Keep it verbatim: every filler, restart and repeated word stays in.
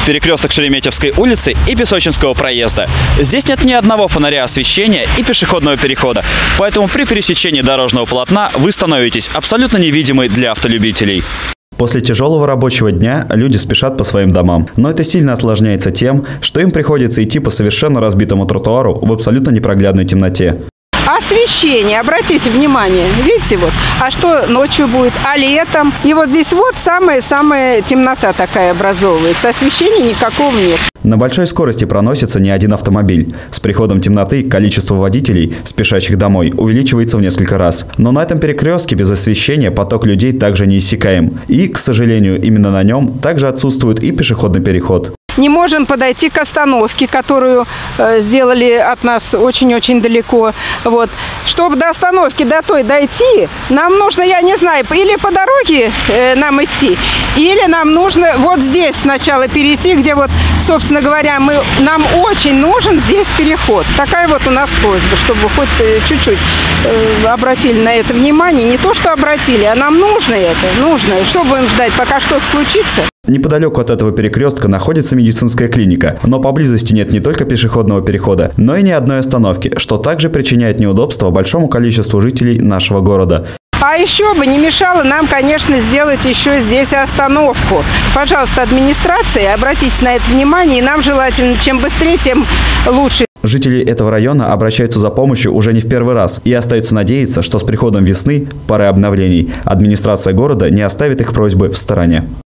перекресток Шереметьевской улицы и Песочинского проезда. Здесь нет ни одного фонаря освещения и пешеходного перехода, поэтому при пересечении дорожного полотна вы становитесь абсолютно невидимы для автолюбителей. После тяжелого рабочего дня люди спешат по своим домам. Но это сильно осложняется тем, что им приходится идти по совершенно разбитому тротуару в абсолютно непроглядной темноте. Освещение, обратите внимание, видите вот, а что ночью будет, а летом? И вот здесь вот самая-самая темнота такая образовывается, освещения никакого нет. На большой скорости проносится не один автомобиль. С приходом темноты количество водителей, спешащих домой, увеличивается в несколько раз. Но на этом перекрестке без освещения поток людей также неиссякаем. И, к сожалению, именно на нем также отсутствует и пешеходный переход. Не можем подойти к остановке, которую э, сделали от нас очень-очень далеко. Вот. Чтобы до остановки, до той дойти, нам нужно, я не знаю, или по дороге э, нам идти, или нам нужно вот здесь сначала перейти, где вот, собственно говоря, мы, нам очень нужен здесь переход. Такая вот у нас просьба, чтобы хоть э, чуть-чуть э, обратили на это внимание. Не то, что обратили, а нам нужно это, нужно. Что будем ждать, пока что-то случится? Неподалеку от этого перекрестка находится медицинская клиника, но поблизости нет не только пешеходного перехода, но и ни одной остановки, что также причиняет неудобства большому количеству жителей нашего города. А еще бы не мешало нам, конечно, сделать еще здесь остановку. Пожалуйста, администрация, обратите на это внимание, и нам желательно, чем быстрее, тем лучше. Жители этого района обращаются за помощью уже не в первый раз и остаются надеяться, что с приходом весны, поры обновлений, администрация города не оставит их просьбы в стороне.